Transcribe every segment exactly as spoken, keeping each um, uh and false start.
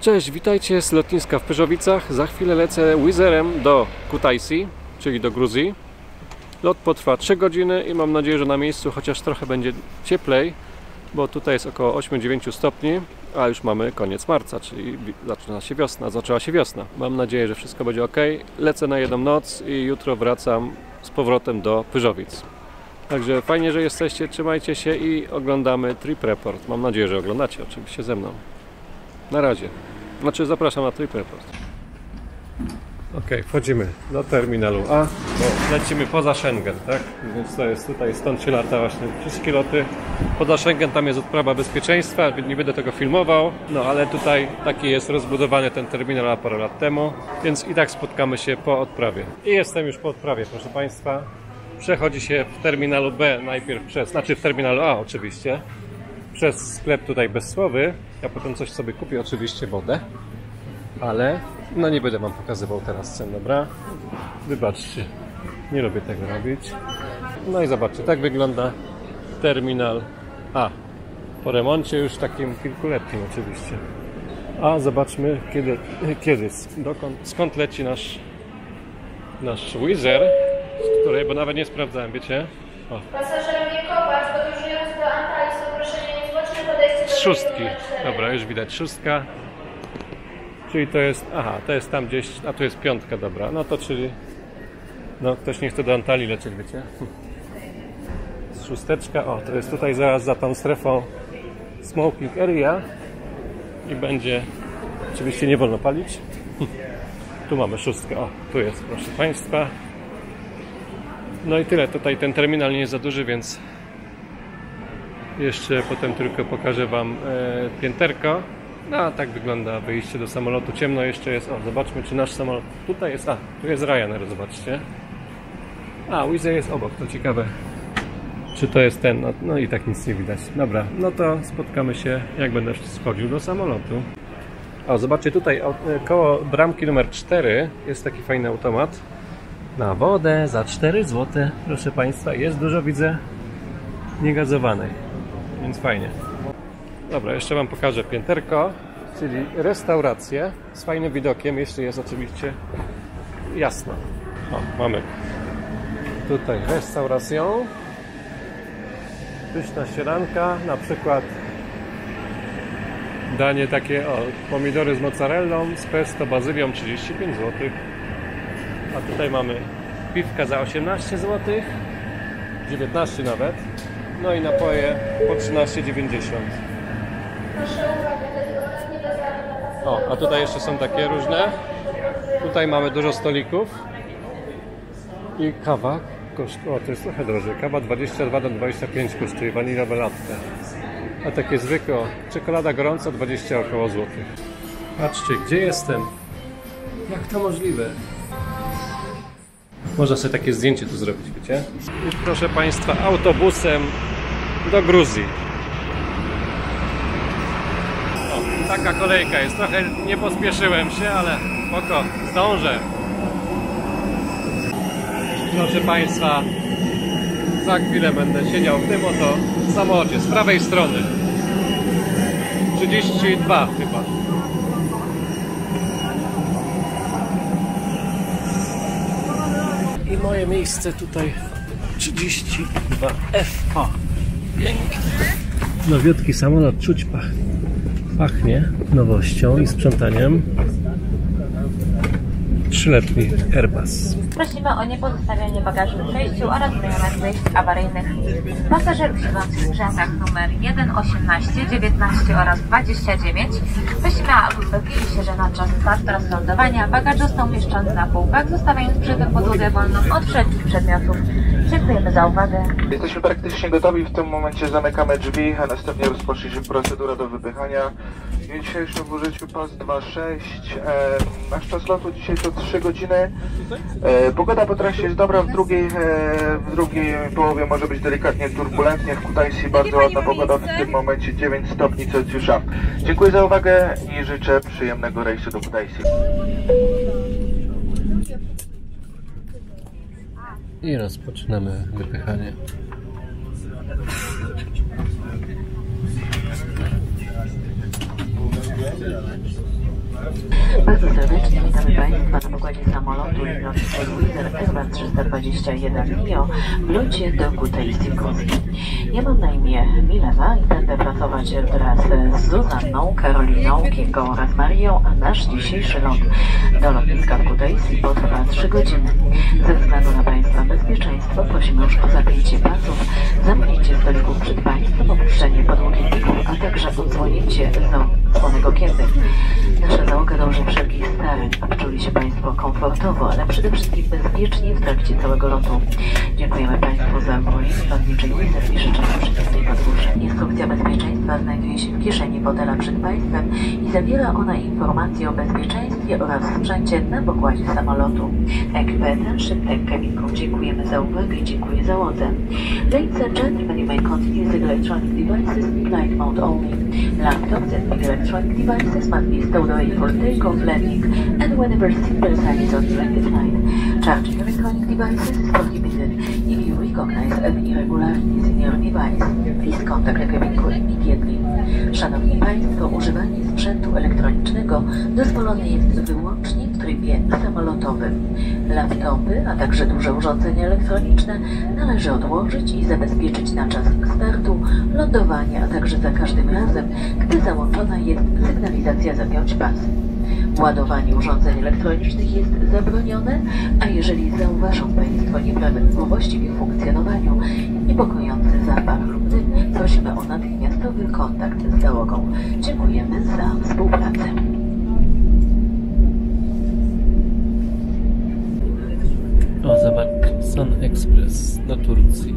Cześć, witajcie z lotniska w Pyrzowicach. Za chwilę lecę Wizz Airem do Kutaisi, czyli do Gruzji. Lot potrwa trzy godziny i mam nadzieję, że na miejscu chociaż trochę będzie cieplej, bo tutaj jest około osiem do dziewięciu stopni, a już mamy koniec marca, czyli zaczyna się wiosna, zaczęła się wiosna. Mam nadzieję, że wszystko będzie ok. Lecę na jedną noc i jutro wracam z powrotem do Pyrzowic. Także fajnie, że jesteście, trzymajcie się i oglądamy Trip Report. Mam nadzieję, że oglądacie oczywiście ze mną. Na razie. Znaczy zapraszam na Trip Report. Ok, wchodzimy do terminalu A, bo lecimy poza Schengen, tak? Więc to jest tutaj, stąd się lata właśnie wszystkie loty. Poza Schengen tam jest odprawa bezpieczeństwa, nie będę tego filmował, no ale tutaj taki jest rozbudowany ten terminal A parę lat temu, więc i tak spotkamy się po odprawie. I jestem już po odprawie, proszę Państwa. Przechodzi się w terminalu B najpierw przez, znaczy w terminalu A oczywiście, przez sklep tutaj Bezsłowy. Ja potem coś sobie kupię, oczywiście wodę, ale no nie będę wam pokazywał teraz cen, dobra? Wybaczcie, nie lubię tego robić. No i zobaczcie, tak wygląda terminal A. Po remoncie już takim kilkuletnim oczywiście. A zobaczmy kiedy, kiedy dokąd, skąd leci nasz nasz Wizz Air, z której, bo nawet nie sprawdzałem, wiecie? O. Pasażerom nie kopać, bo już nie do Antalii są proszenie niezwłoczne podejście do Z szóstki. Dobra, już widać szóstka. Czyli to jest, aha, to jest tam gdzieś, a tu jest piątka, dobra. No to czyli, no ktoś nie chce do Antalii lecieć, wiecie? Z szósteczka, o, to jest tutaj zaraz za tą strefą smoking area i będzie, oczywiście nie wolno palić. Tu mamy szóstkę, o, tu jest, proszę Państwa. No i tyle, tutaj ten terminal nie jest za duży, więc jeszcze potem tylko pokażę wam e, pięterko. No a tak wygląda wyjście do samolotu. Ciemno jeszcze jest. O, zobaczmy czy nasz samolot tutaj jest. A, tu jest Ryanair, zobaczcie. A, Wizz Air jest obok, to ciekawe. Czy to jest ten? No, no i tak nic nie widać. Dobra, no to spotkamy się jak będę schodził do samolotu. O, zobaczcie tutaj o, koło bramki numer cztery jest taki fajny automat. Na wodę za cztery złote, proszę Państwa. Jest dużo, widzę, niegazowanej, więc fajnie. Dobra, jeszcze wam pokażę pięterko, czyli restaurację z fajnym widokiem, jeśli jest oczywiście jasno. O, mamy tutaj restaurację. Pyszna śniadanka, na przykład danie takie, o, pomidory z mozzarellą, z pesto, bazylią, trzydzieści pięć złotych. A tutaj mamy piwka za osiemnaście złotych, dziewiętnaście nawet. No i napoje po trzynaście dziewięćdziesiąt. O, a tutaj jeszcze są takie różne. Tutaj mamy dużo stolików. I kawa kosztuje, o, to jest trochę drożej. Kawa dwadzieścia dwa do dwudziestu pięciu kosztuje, waniliowe latte. A takie zwykłe, czekolada gorąca dwadzieścia około złotych. Patrzcie, gdzie jestem? Jak to możliwe? Można sobie takie zdjęcie tu zrobić, wiecie? I proszę Państwa, autobusem do Gruzji. O, taka kolejka jest. Trochę nie pospieszyłem się, ale spoko, zdążę. Proszę Państwa, za chwilę będę siedział w tym oto samolocie z prawej strony. trzydzieści dwa chyba. I moje miejsce tutaj trzydzieści dwa F. O, pięknie. Nowiutki samolot, czuć pach. Pachnie nowością i sprzątaniem. Trzyletni Airbus. Prosimy o niepozostawianie bagaży w przejściu oraz w rejonach wyjść awaryjnych. Pasażerów siedzących w rzędach numer jeden, osiemnaście, dziewiętnaście oraz dwadzieścia dziewięć prosimy, aby upewnili się, że na czas startu oraz lądowania bagaż został umieszczony na półkach, zostawiając przy tym podłogę wolną od wszelkich przedmiotów. Dziękujemy za uwagę. Jesteśmy praktycznie gotowi, w tym momencie zamykamy drzwi, a następnie rozpocznie się procedura do wypychania. W dzisiejszym użyciu pas dwa sześć. E, nasz czas lotu dzisiaj to trzy godziny. E, pogoda po trasie jest dobra, w drugiej, e, w drugiej połowie może być delikatnie turbulentnie. W Kutaisi bardzo ładna pogoda, w tym momencie dziewięć stopni Celsjusza. Dziękuję za uwagę i życzę przyjemnego rejsu do Kutaisi. I rozpoczynamy wypychanie. Bardzo serdecznie witamy Państwa na pokładzie samolotu lotniczego Wizz Air Airbus trzysta dwadzieścia jeden neo w locie do Kutaisi w Gruzji. Ja mam na imię Milena i będę pracować wraz z Zuzanną, Karoliną, Kingą oraz Marią, a nasz dzisiejszy lot do lotniska w Kutaisi potrwa trzy godziny. Ze względu na Państwa bezpieczeństwo prosimy już o zapięcie pasów, zamknięcie stolików przed Państwem, opuszczenie podłokietników, a także odsłonięcie zasłonek okiennych. Nasza załoga dąży wszelkich starań, aby czuli się Państwo komfortowo, ale przede wszystkim bezpiecznie w trakcie całego lotu. Dziękujemy Państwu za projekt lotniczej Wizz Air i życzymy przyjemnej podróży. Instrukcja bezpieczeństwa znajduje się w kieszeni fotela przed Państwem i zawiera ona informacje o bezpieczeństwie oraz sprzęcie na pokładzie samolotu. Ekipę szybtek kabinką dziękujemy za uwagę i dziękuję załodze. Ladies and gentlemen, you may continue with electronic devices in flight mode only. Laptops and big electronic devices must be stowed away for takeoff, landing, and whenever seatbelt sign is on during the flight. Charging electronic devices is prohibited. If you recognize any irregularities in your device, please contact the cabin crew immediately. Szanowni Państwo, używanie sprzętu elektronicznego dozwolone jest wyłącznie w trybie samolotowym. Laptopy, a także duże urządzenia elektroniczne należy odłożyć i zabezpieczyć na czas startu, lądowania, a także za każdym razem, gdy załączona jest sygnalizacja zapiąć pas. Ładowanie urządzeń elektronicznych jest zabronione, a jeżeli zauważą Państwo nieprawidłowości w ich funkcjonowaniu, niepokojący zapach lub dym, prosimy o natychmiastowy kontakt z załogą. Dziękujemy za współpracę. O, zobacz, Sun Express do Turcji.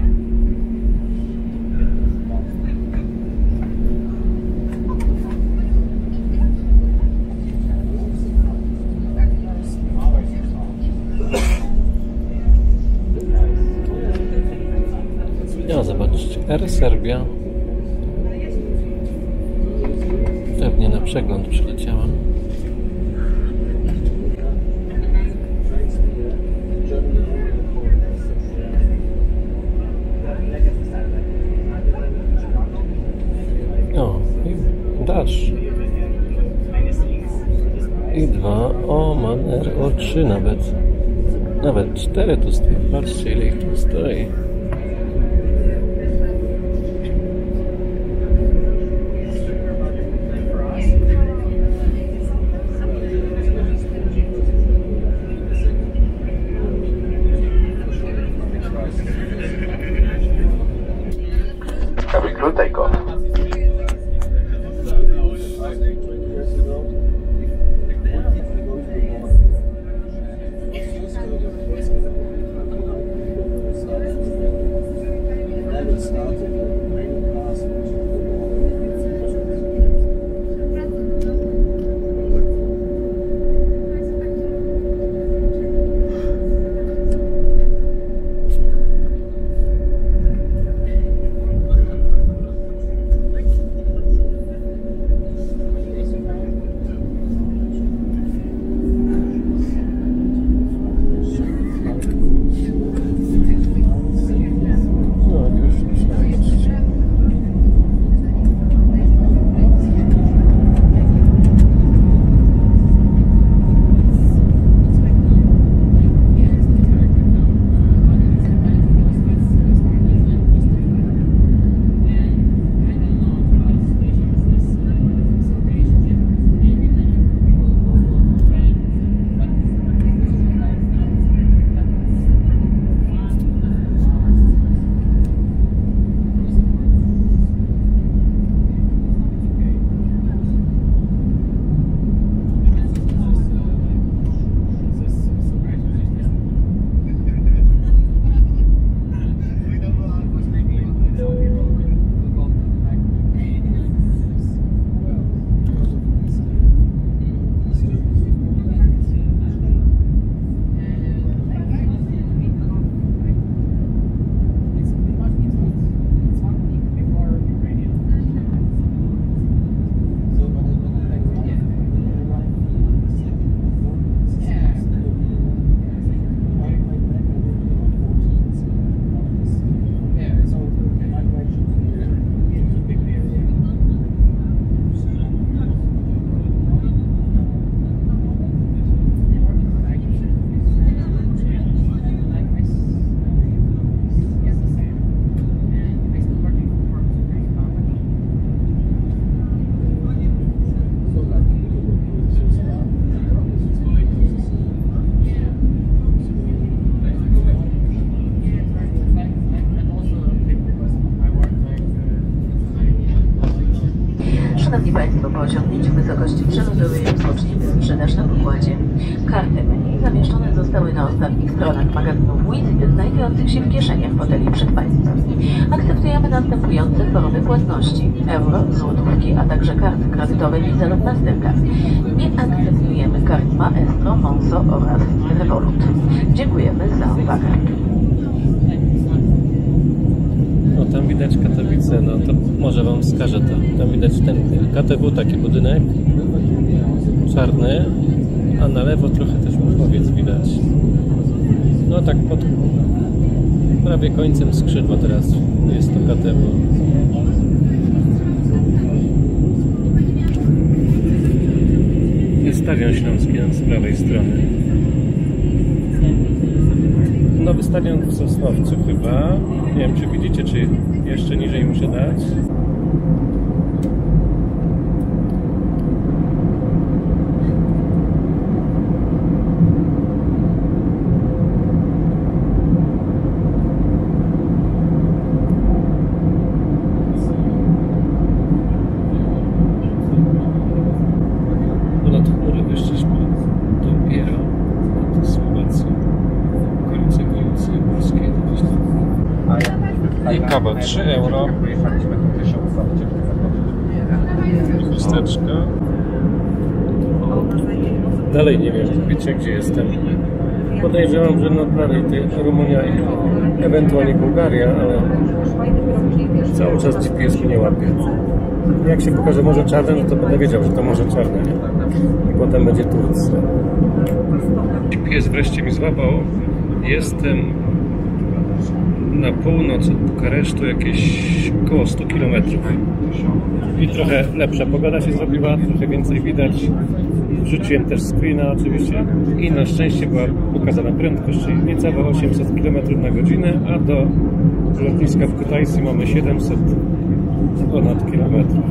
O, zobaczcie, Air Serbia. Pewnie na przegląd przyleciałem. O, i Dash. I dwa, Oman R O trzy nawet. Nawet cztery tu stoi. Patrzcie, ile ich tu stoi. Cabin crew takeoff. przelotowej rozpoczniemy sprzedaż na pokładzie. Karty menu zamieszczone zostały na ostatnich stronach magazynów Wizz, znajdujących się w kieszeniach foteli przed Państwem. Akceptujemy następujące formy płatności: euro, złotówki, a także karty kredytowe Visa lub Mastercard. Nie akceptujemy kart Maestro, Monzo oraz Revolut. Dziękujemy za uwagę. No tam widać Katowice, no to może Wam wskażę to. Tam widać ten K T W, taki budynek czarny, a na lewo trochę też Muchowiec widać. No tak pod prawie końcem skrzydła teraz jest to K T W. Jest Stadion Śląski z prawej strony. Nowy stadion w Sosnowcu chyba. Nie wiem, czy widzicie, czy jeszcze niżej muszę dać. Ponad chmury wyszliśmy dopiero na Słowacji. Okolice Górnicy Górskiej. I kawa trzy euro. Chusteczka. Dalej nie wiem, wiecie, gdzie jestem. Podejrzewam, że no dalej to Rumunia i ewentualnie Bułgaria, ale cały czas G P S mnie łapie. Jak się pokaże Morze Czarne, no to będę wiedział, że to Morze Czarne, nie? I potem będzie Turcja. G P S wreszcie mi złapał. Jestem na północ od Bukaresztu, jakieś około sto kilometrów. I trochę lepsza pogoda się zrobiła, trochę więcej widać. Wrzuciłem też screena oczywiście i na szczęście była pokazana prędkość, czyli niecałe osiemset kilometrów na godzinę, a do lotniska w Kutaisi mamy siedemset ponad kilometrów.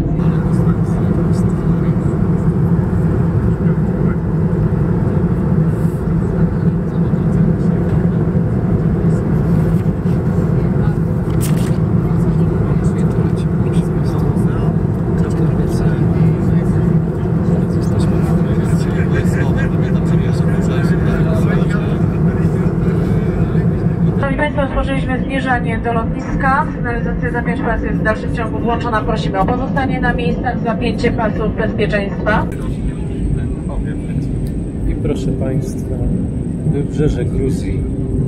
Rozpoczęliśmy zmierzanie do lotniska. Sygnalizacja zapiąć pas jest w dalszym ciągu włączona. Prosimy o pozostanie na miejscach, zapięcie pasów bezpieczeństwa. I proszę Państwa, wybrzeże Gruzji.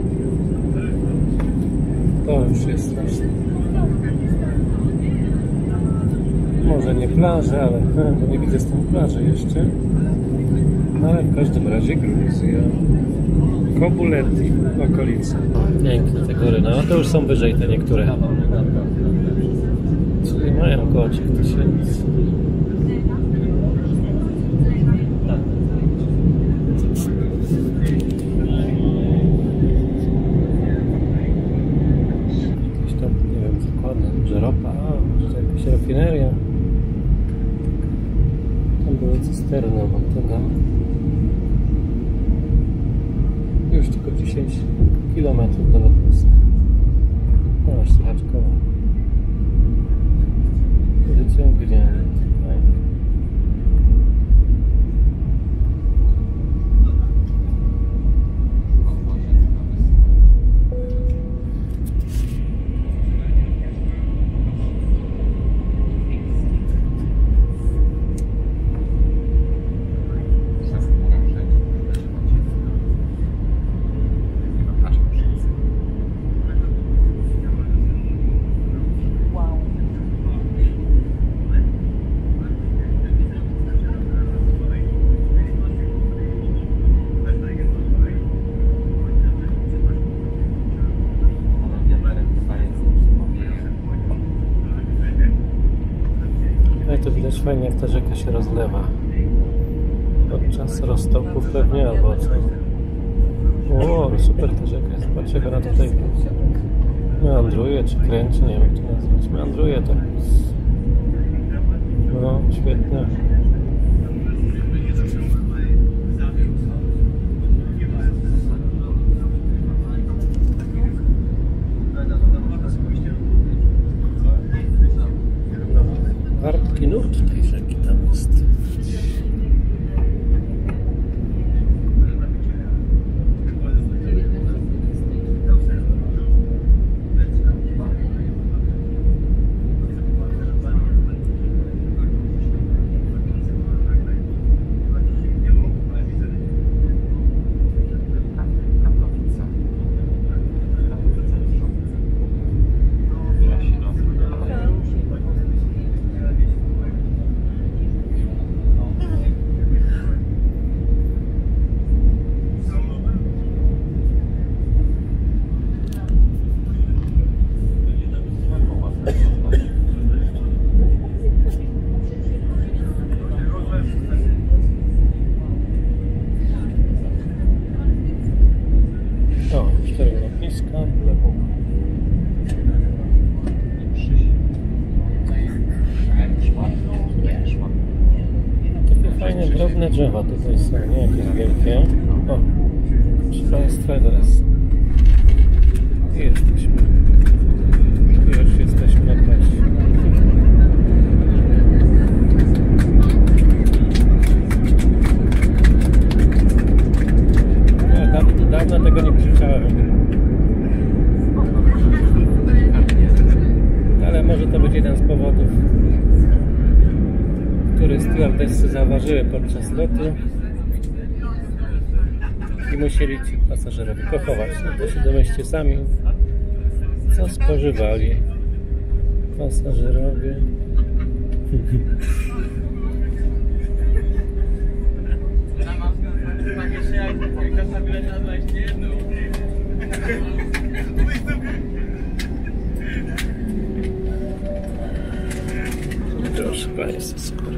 To już jest nasze. Może nie plaże, ale bo nie widzę z tą plaży jeszcze. No ale w każdym razie Gruzja. Kobuleti, okolice. Piękne te góry, no to już są wyżej te niektóre. Czyli mają około trzech tysięcy. Jakieś tam, nie wiem, zakłady, że ropa, a może jakaś rafineria. Tam były cysterny obok tego. Już tylko dziesięć kilometrów do lotniska. No, aż słuchaczkowa. Wyciągnięty. Fajnie. To widać fajnie, jak ta rzeka się rozlewa podczas roztoków pewnie, albo co. O, super ta rzeka jest. Zobaczcie, jak ona tutaj meandruje, czy kręci, nie wiem jak to nazwać. Meandruje tak. No, świetnie. Wartki nurt tej rzeki tam jest. Piękne drzewa tutaj są, nie jakieś wielkie. O, proszę Państwa, teraz jesteśmy. Już jesteśmy na trasie. Ja dawno, dawno tego nie krzyczałem. Ale może to być jeden z powodów, który stewardessy zauważyły podczas lotu i musieli ci pasażerowie pochować. No to się domyślcie sami, co spożywali pasażerowie. Proszę Państwa, super.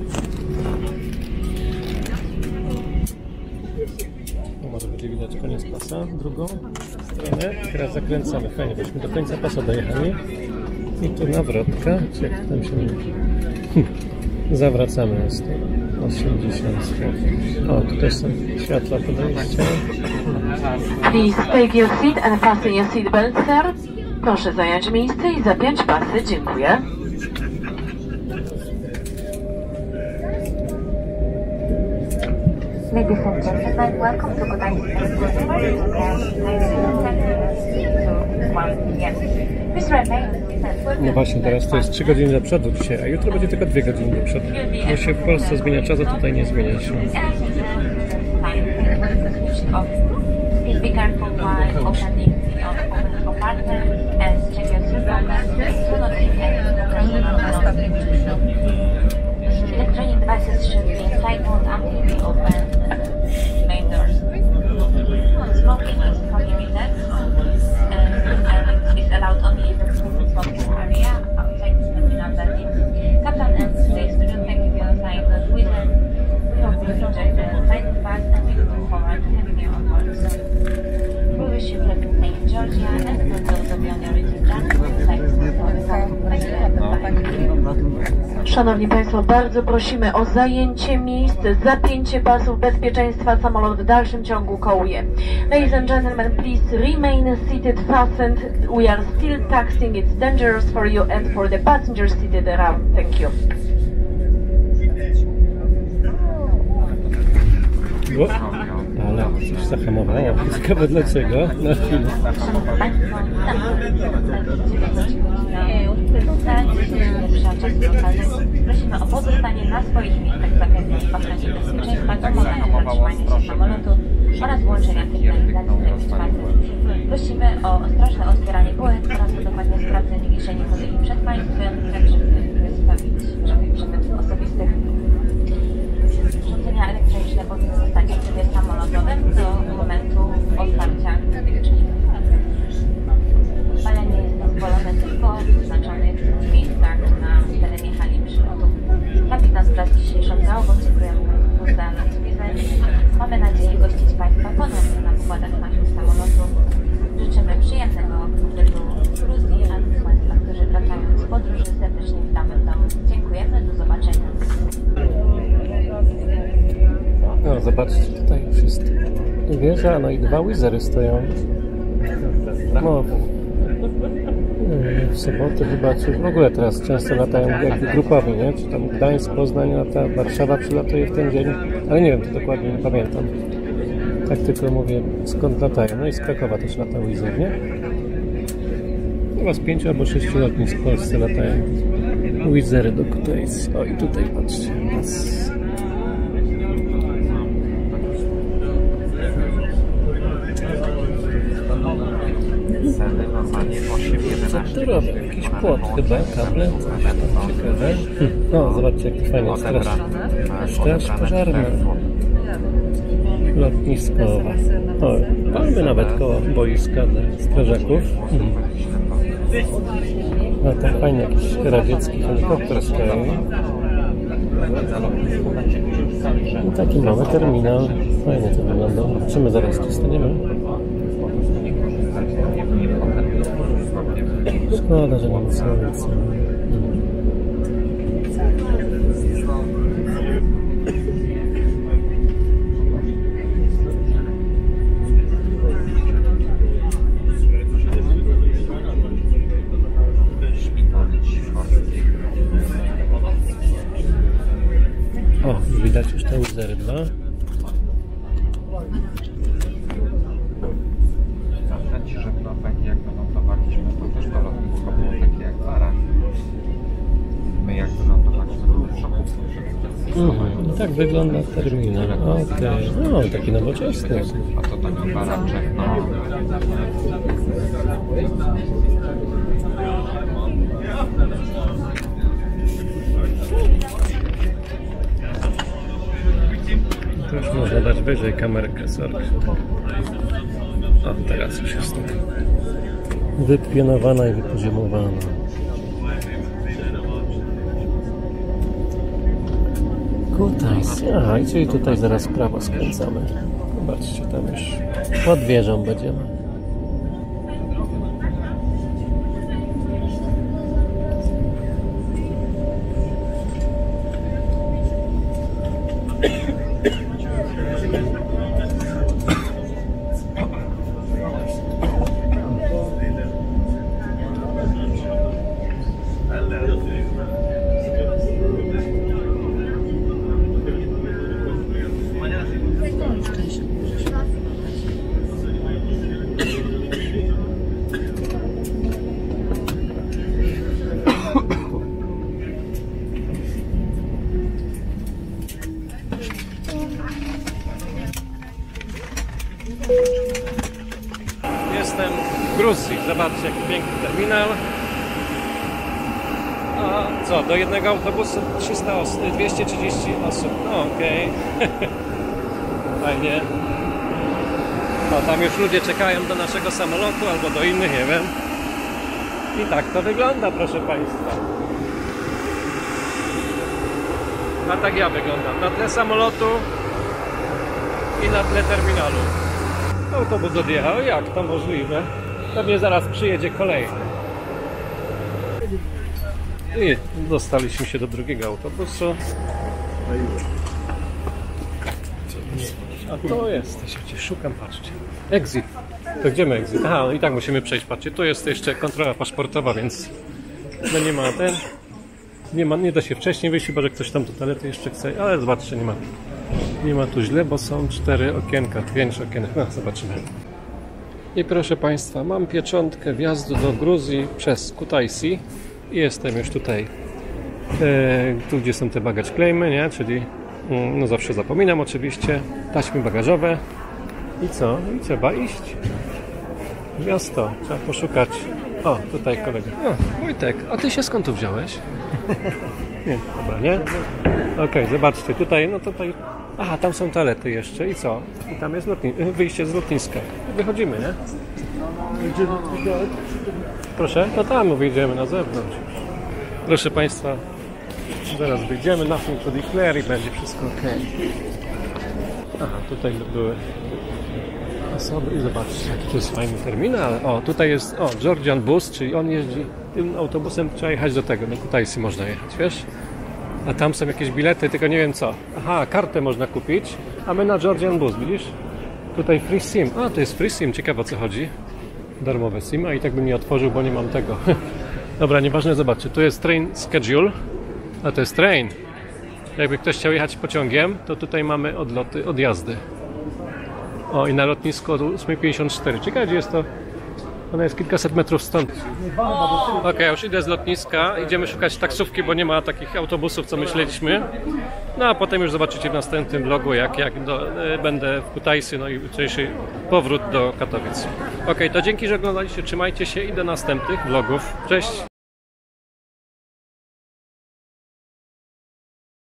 No może będzie widać koniec pasa, drugą stronę. Teraz zakręcamy, fajnie, bośmy do końca pasa dojechali. I tu nawrotka, czy jak tam się mówi. Zawracamy na sto osiemdziesiąt. O, tutaj są światła podejścia. Please take your seat and fasten your seatbelt, sir. Proszę zająć miejsce i zapiąć pasy, dziękuję. Ladies and gentlemen, welcome to Kutaisi Airport. Please remain. No właśnie, teraz to jest trzy godziny do przodu dzisiaj, a jutro będzie tylko dwie godziny do przodu. Bo się w Polsce zmienia czas, a tutaj nie zmienia się. Please be careful while opening the compartment and check your seatbelt. Do not leave any electronic devices should be inside mode until we open main doors. Smoking is prohibited and is allowed only in the smoking area outside the terminal building. Captain and today's student thank you for your assignment. We hope you enjoy the flight pass and we look forward to having you on board soon. We wish you a pleasant stay in Georgia and for those of you on your return journey, we would like to thank you. Thank you. Szanowni Państwo, bardzo prosimy o zajęcie miejsc, zapięcie pasów bezpieczeństwa. Samolot w dalszym ciągu kołuje. Ladies and gentlemen, please remain seated, fastened. We are still taxiing. It's dangerous for you and for the passengers seated around. Thank you. O, ale coś zahamowało. Ciekawe dlaczego. Na chwilę. Prosimy o pozostanie na swoich miejscach zapewniając ochronie bezpieczeństwa do momentu zatrzymania się samolotu oraz włączenia sygnalizacji czwartej. Prosimy o ostrożne otwieranie półek oraz o dokładne sprawdzenie kieszeni foteli przed Państwem, tak żeby sprawić, żeby przedmiotów osobistych. Urządzenia elektroniczne powinny zostać w trybie samolotowym do momentu otwarcia tych czynników. Palenie jest dozwolone tylko w wyznaczonych miejscach na terenie hali przylotu. Kapitan wraz z dzisiejszą załogą dziękujemy Państwu za nas wizytę. Mamy nadzieję gościć Państwa ponownie na pokładach naszych samolotu. Życzymy przyjemnego pobytu w Gruzji, a tych z Państwa, którzy wracają z podróży, serdecznie witamy w domu. Dziękujemy, do zobaczenia. No zobaczcie, tutaj już jest wieża, no i dwa Wizery stoją. No, w sobotę chyba, czy w ogóle teraz często latają jakby grupowi, nie? Czy tam Gdańsk, Poznań lata, Warszawa przylatuje w ten dzień, ale nie wiem, to dokładnie nie pamiętam. Tak tylko mówię, skąd latają. No i z Krakowa też lata Wizer, nie? Chyba z pięciu albo sześciu lotnisk w Polsce latają Wizery do Kutaisi. O i tutaj patrzcie. Co tu robią? Jakiś płot chyba, kable, coś tam ciekawe. No, zobaczcie jaki fajny straż. Straż pożarna. Lotniskowa. O, mamy nawet koło boiska dla strażaków. No tak fajnie jakiś radziecki helikopter stoi. I taki mały terminal. Fajnie to wygląda. Czy my zaraz tu staniemy? Szkoda, że nie ma słońca. To Wizz Air dwa. Chęci, żeby na fajnie jak wylądowaliśmy, to też to lotnisko było takie jak barak. My jak wylądowaliśmy, to w szoku. Mhm. Tak wygląda terminal. Okej. Okay. No, taki nowoczesny. A to taki baraczek, no. To już można dać wyżej kamerkę, sorry. O, teraz już jest tak wypionowana i wypoziomowana. Kutaisi. Aha, i czyli tutaj zaraz w prawo skręcamy. Zobaczcie, tam już pod wieżą będziemy. Jestem w Gruzji. Zobaczcie, jaki piękny terminal. A co, do jednego autobusu trzysta osób, dwieście trzydzieści osób. No okej. Okay. Fajnie. No tam już ludzie czekają do naszego samolotu albo do innych, nie wiem. I tak to wygląda, proszę Państwa. A tak ja wyglądam. Na tle samolotu i na tle terminalu. Autobus odjechał. Jak to możliwe? Pewnie zaraz przyjedzie kolejny. I dostaliśmy się do drugiego autobusu. A to jest, ja się szukam, patrzcie. Exit. To gdzie my exit? Aha, no i tak musimy przejść, patrzcie. Tu jest jeszcze kontrola paszportowa, więc no nie ma ten. Nie ma, nie da się wcześniej wyjść, chyba że ktoś tam do toalety jeszcze chce, ale zobaczcie, nie ma. Nie ma tu źle, bo są cztery okienka, pięć okienek. No, zobaczymy. I proszę Państwa, mam pieczątkę wjazdu do Gruzji przez Kutaisi i jestem już tutaj, e, tu gdzie są te baggage claimy, nie? Czyli no zawsze zapominam oczywiście, taśmy bagażowe i co? I trzeba iść w miasto, trzeba poszukać. O, tutaj kolega. O, Wojtek, a Ty się skąd tu wziąłeś? Nie, dobra, nie? Okej, okay, zobaczcie, tutaj, no tutaj. Aha, tam są toalety jeszcze i co? I tam jest lotni wyjście z lotniska. Wychodzimy, nie? Proszę? No tam wyjdziemy na zewnątrz. Proszę Państwa, zaraz wyjdziemy, nothing to declare i będzie wszystko ok. Aha, tutaj były osoby i zobaczcie, jaki to jest fajny terminal. O, tutaj jest, o, Georgian Bus, czyli on jeździ, tym autobusem trzeba jechać do tego, do Kutaisi można jechać, wiesz? A tam są jakieś bilety, tylko nie wiem co. Aha, kartę można kupić, a my na Georgian Bus, widzisz? Tutaj free sim. A, to jest free sim, ciekawe o co chodzi. Darmowe sim, a i tak bym nie otworzył, bo nie mam tego. Dobra, nieważne, zobaczcie, tu jest train schedule, a to jest train. Jakby ktoś chciał jechać pociągiem, to tutaj mamy odloty, odjazdy. O, i na lotnisku od ósma pięćdziesiąt cztery. Ciekawe, gdzie jest to? Ona jest kilkaset metrów stąd. Ok, okay, już idę z lotniska. Idziemy szukać taksówki, bo nie ma takich autobusów, co myśleliśmy. No a potem już zobaczycie w następnym vlogu, jak, jak do, e, będę w Kutaisi, no i jutrzejszy powrót do Katowic. Ok, to dzięki, że oglądaliście. Trzymajcie się i do następnych vlogów. Cześć!